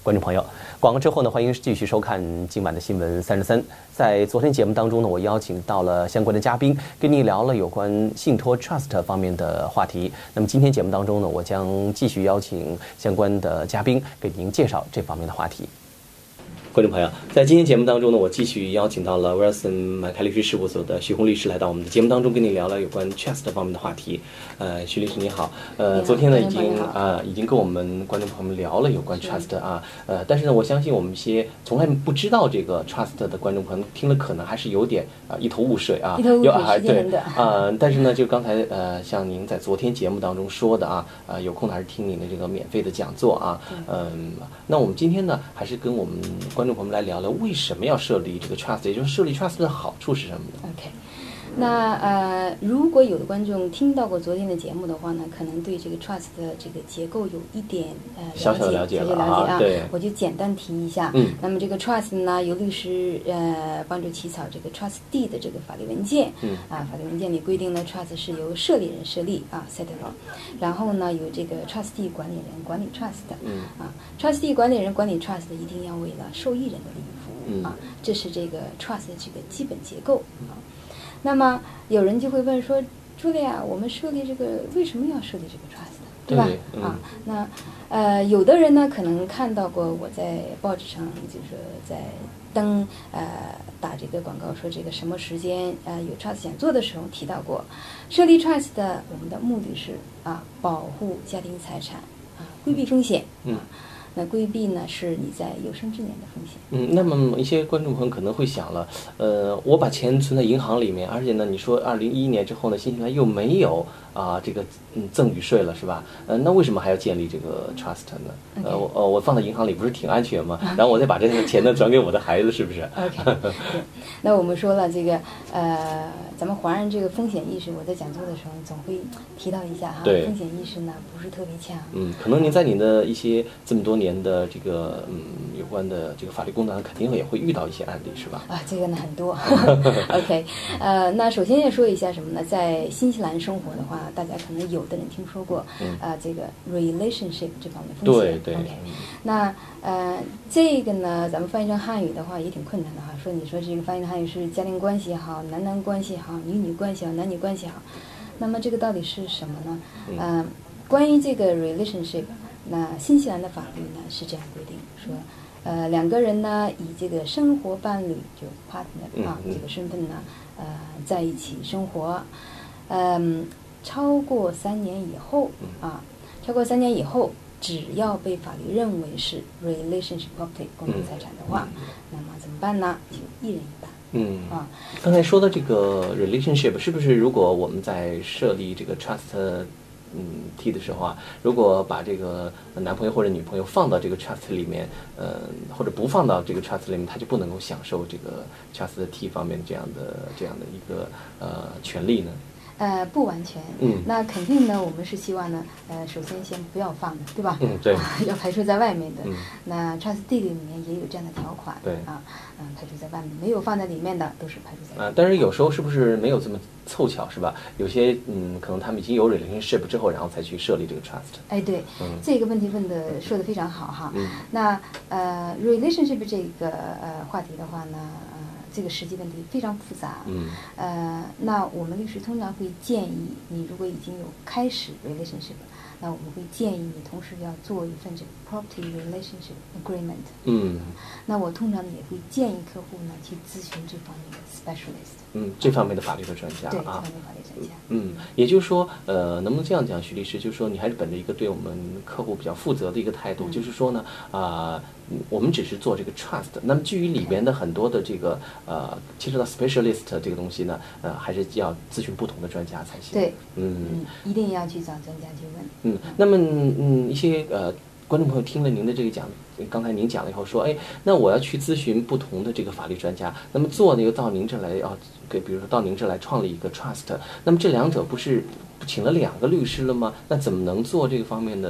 观众朋友，广告之后呢，欢迎继续收看今晚的新闻33。在昨天节目当中呢，我邀请到了相关的嘉宾，跟您聊了有关信托 trust 方面的话题。那么今天节目当中呢，我将继续邀请相关的嘉宾给您介绍这方面的话题。观众朋友，在今天节目当中呢，我继续邀请到了 Wilson 麦凯律师事务所的徐红律师来到我们的节目当中，跟你聊了有关 trust 方面的话题。徐律师你好，昨天呢已经跟我们观众朋友们聊了有关 trust 啊，但是呢，我相信我们一些从来不知道这个 trust 的观众朋友听了可能还是有点一头雾水啊，对但是呢，就刚才像您在昨天节目当中说的啊，有空还是听您的这个免费的讲座啊，那我们今天呢，还是跟我们观众朋友们来聊聊为什么要设立这个 trust， 也就是设立 trust 的好处是什么呢 ？OK， 那如果有的观众听到过昨天的节目的话呢，可能对这个 trust 的这个结构有一点小小的了解啊， 对， 我就简单提一下。那么这个 trust 呢，由律师帮助起草这个 trust deed 的这个法律文件。法律文件里规定呢 ，trust 是由设立人设立啊 ，settlor， 然后呢由这个 trustee 管理人管理 trust。trustee 管理人管理 trust 一定要为了受益人的利益服务啊，这是这个 trust 的这个基本结构啊。那么有人就会问说，茱莉亚，我们设立这个为什么要设立这个 trust， 对吧？那有的人呢可能看到过我在报纸上就是说在打这个广告说这个什么时间有 trust 讲座的时候提到过，设立 trust 的我们的目的是保护家庭财产规避风险那规避呢是你在有生之年的风险。 那么一些观众朋友可能会想了，我把钱存在银行里面，而且呢，你说2011年之后呢，新西兰又没有这个赠与税了，是吧？那为什么还要建立这个 trust 呢？我放在银行里不是挺安全吗？然后我再把这个钱呢转给我的孩子，是不是 ？OK， 对。那我们说了这个咱们华人这个风险意识，我在讲座的时候总会提到一下哈。 对。 风险意识呢不是特别强。 可能您在您的一些这么多年的这个有关的这个法律工作上，肯定也会遇到一些案例，是吧？ 这个呢很多。OK， 那首先要说一下什么呢？在新西兰生活的话，大家可能有的人听说过这个 relationship 这方面风险。 对。 OK， 那这个呢，咱们翻译成汉语的话也挺困难的哈。你说这个翻译成汉语是家庭关系也好，男男关系也好，女女关系也好，男女关系也好，那么这个到底是什么呢？关于这个 relationship， 那新西兰的法律呢是这样规定说，两个人呢以这个生活伴侣就 partner 这个身份呢在一起生活，超过3年以后超过3年以后，只要被法律认为是 relationship property 共同财产的话，那么怎么办呢？就一人一半。 刚才说的这个 relationship 是不是如果我们在设立这个 trust T 的时候如果把这个男朋友或者女朋友放到这个 trust 里面，或者不放到这个 trust 里面，他就不能够享受这个 trust T 方面这样的一个权利呢？ 不完全。那肯定呢，我们是希望呢，首先先不要放的，对吧？ 对。 要排除在外面的。那 trust deed 里面也有这样的条款。 对。 排除在外面，没有放在里面的都是排除在外面。 但是有时候是不是没有这么凑巧，是吧？有些可能他们已经有 relationship 之后，然后才去设立这个 trust。 对。这个问题说得非常好哈。那relationship 这个话题的话呢，这个实际问题非常复杂。那我们律师通常会建议你，如果已经有开始 relationship， 那我们会建议你同时要做一份这个 property relationship agreement。那我通常也会建议客户呢去咨询这方面的 specialist。 这方面的法律的专家。 对，这方面法律专家。 也就是说，能不能这样讲，徐律师，就是说你还是本着一个对我们客户比较负责的一个态度，就是说呢，我们只是做这个 trust， 那么至于里边的很多的这个牵涉到 specialist 这个东西呢，还是要咨询不同的专家才行。 对。一定要去找专家去问。 那么一些观众朋友听了您的这个讲，刚才您讲了以后说，那我要去咨询不同的这个法律专家，那么做呢又到您这来比如说到您这来创立一个 trust， 那么这两者不是请了2个律师了吗？那怎么能做这个方面的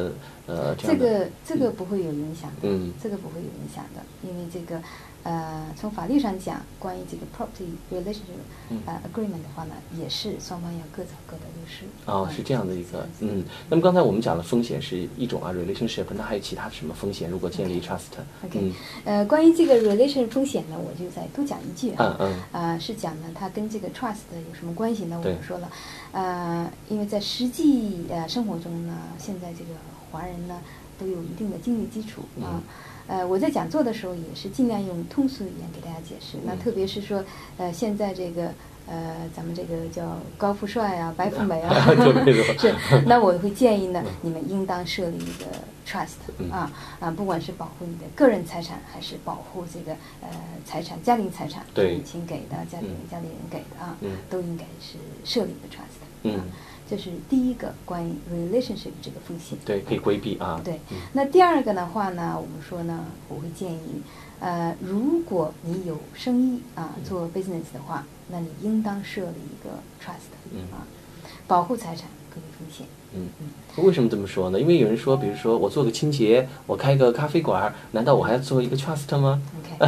这个不会有影响的，这个不会有影响的，因为这个从法律上讲，关于这个 property relationship agreement 的话呢，也是双方要各找各的律师。 是这样的一个，那么刚才我们讲的风险是一种relationship， 那还有其他什么风险？如果建立 trust？ 关于这个 relationship 风险呢，我就再多讲一句是讲呢，它跟这个 trust 有什么关系呢？我们说了，因为在实际生活中呢，现在这个华人呢都有一定的经济基础我在讲座的时候也是尽量用通俗语言给大家解释。那特别是说，现在这个咱们这个叫高富帅啊、白富美啊，是。那我会建议呢，你们应当设立一个 trust 不管是保护你的个人财产，还是保护这个财产、家庭财产，母亲给的、家里人给的都应该是设立一个 trust 这是第一个关于 relationship 这个风险， 对，可以规避对，那第二个的话呢，我们说呢，我会建议，如果你有生意做 business 的话，那你应当设立一个 trust 保护财产，规避风险。 为什么这么说呢？因为有人说，比如说我做个清洁，我开个咖啡馆，难道我还要做一个 trust 吗？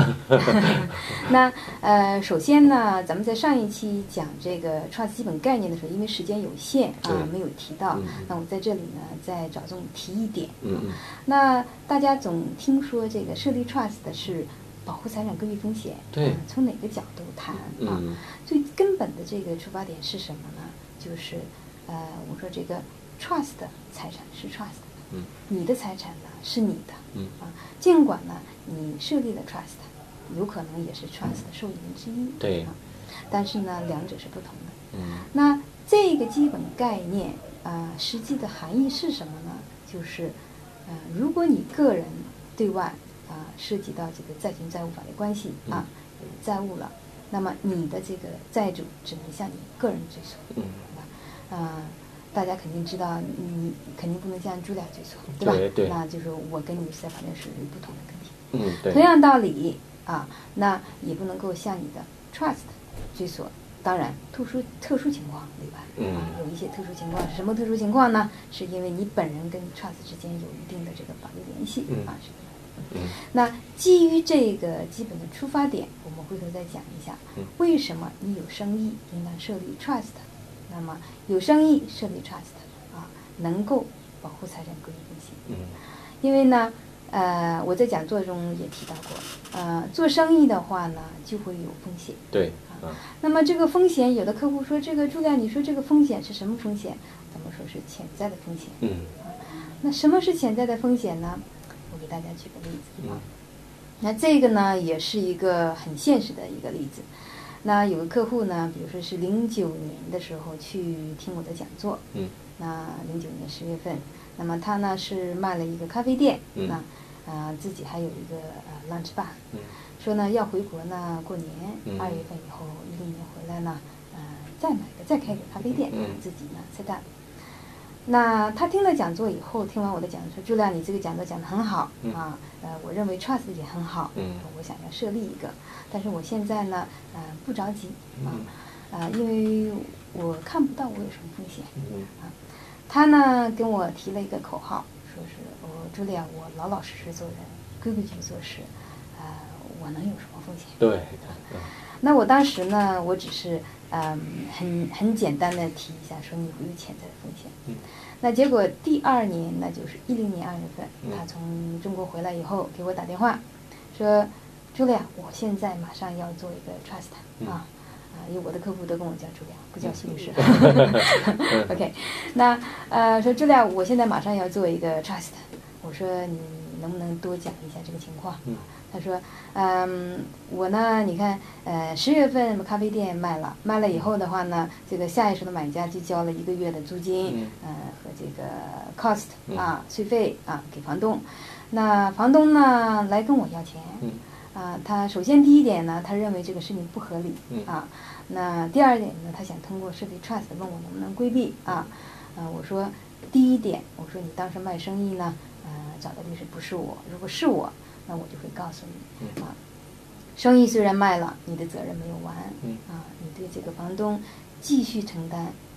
那首先呢，咱们在上一期讲这个 trust 基本概念的时候，因为时间有限没有提到，那我在这里呢再着重提一点。那大家总听说这个设立 trust 的是保护财产、规避风险， 对， 从哪个角度谈最根本的这个出发点是什么呢？就是我说这个 trust 的财产是 trust 的，你的财产呢是你的，尽管呢你设立了 trust， 有可能也是 trust 的受益人之一， 对， 但是呢两者是不同的。那这个基本概念实际的含义是什么呢？就是如果你个人对外涉及到这个债权债务法律关系有债务了，那么你的这个债主只能向你个人追诉，大家肯定知道，你肯定不能向茱莉亚追诉，对吧？ 对， 那就是我跟你在法律属于不同的个体。 对。 同样道理那也不能够向你的 trust 追索。当然，特殊情况例外。有一些特殊情况是什么特殊情况呢？是因为你本人跟 trust 之间有一定的这个法律联系是的。那基于这个基本的出发点，我们回头再讲一下，为什么你有生意应当设立 trust。那么有生意设立 trust 能够保护财产规避风险。因为呢我在讲座中也提到过，做生意的话呢就会有风险。 对那么这个风险，有的客户说这个茱莉亚，你说这个风险是什么风险？咱们说是潜在的风险。那什么是潜在的风险呢？我给大家举个例子那这个呢也是一个很现实的一个例子。那有个客户呢，比如说是09年的时候去听我的讲座，那09年10月份，那么他呢是卖了一个咖啡店，那自己还有一个lunch bar，说呢要回国呢过年，2月份以后10年回来呢，再开个咖啡店，自己呢set up。那他听了讲座以后，听完我的讲座说：“茱莉亚，你这个讲座讲得很好我认为 trust 也很好，我想要设立一个，但是我现在呢，不着急因为我看不到我有什么风险他呢跟我提了一个口号，说是茱莉亚，我老老实实做人，规矩做事，我能有什么风险？ 对。 那我当时呢，我只是很简单的提一下，说你会有潜在的风险。那结果第2年，那就是10年2月份，他从中国回来以后给我打电话，说茱莉亚，我现在马上要做一个 trust 因为我的客户都跟我叫茱莉亚，不叫徐律师。OK， 那说茱莉亚，我现在马上要做一个 trust， 我说你能不能多讲一下这个情况？他说，我呢，你看，10月份咖啡店卖了以后的话呢，这个下一手的买家就交了1个月的租金，和这个 cost 税费给房东。那房东呢来跟我要钱，他首先第一点呢，他认为这个事情不合理那第二点呢，他想通过设立 trust 问我能不能规避我说第一点，我说你当时卖生意呢，找的律师不是我，如果是我，那我就会告诉你生意虽然卖了，你的责任没有完你对这个房东继续承担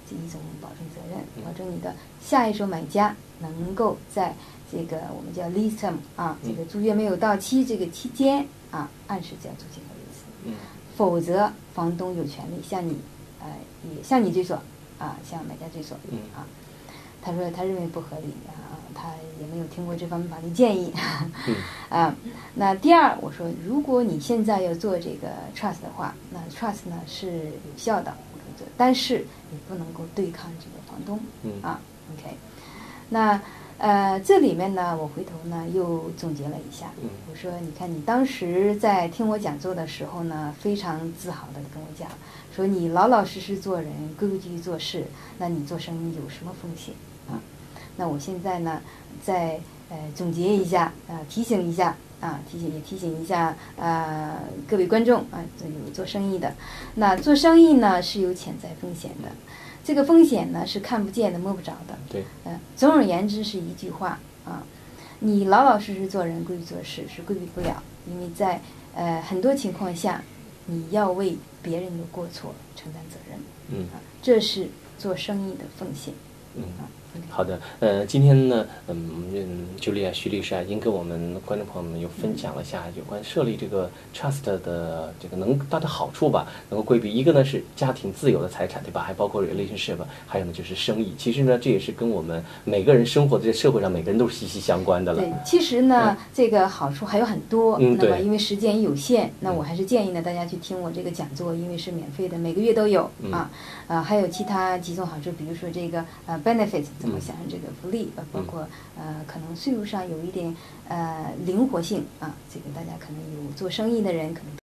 这一种保证责任，保证你的下一手买家能够在这个我们叫 lease term 啊，这个租约没有到期这个期间啊，按时交租金和利息。否则房东有权利向你也向你追索啊，向买家追索啊。他说他认为不合理啊，他也没有听过这方面法律建议啊。那第二，我说如果你现在要做这个 trust 的话，那 trust 呢是有效的，但是你不能够对抗这个房东啊。OK， 那这里面呢，我回头呢又总结了一下，我说你看你当时在听我讲座的时候呢，非常自豪的跟我讲，说你老老实实做人，规规矩矩做事，那你做生意有什么风险啊？那我现在呢，再总结一下，提醒一下啊，提醒一下各位观众啊，有做生意的，那做生意呢是有潜在风险的。这个风险呢是看不见的、摸不着的。 对。 总而言之是一句话啊，你老老实实做人、规矩做事是规避不了，因为在很多情况下，你要为别人的过错承担责任。这是做生意的风险。 好的，今天呢，茱莉亚徐律师已经跟我们观众朋友们又分享了一下有关设立这个 trust 的这个它的好处吧，能够规避一个呢是家庭自有的财产，对吧？还包括 relationship， 还有呢就是生意。其实呢，这也是跟我们每个人生活在社会上每个人都是息息相关的了。 对，其实呢，这个好处还有很多。那么因为时间有限，那我还是建议呢大家去听我这个讲座，因为是免费的，每个月都有还有其他几种好处，比如说这个benefit。怎么享受这个福利？包括可能税务上有一点灵活性啊，这个大家可能有做生意的人可能。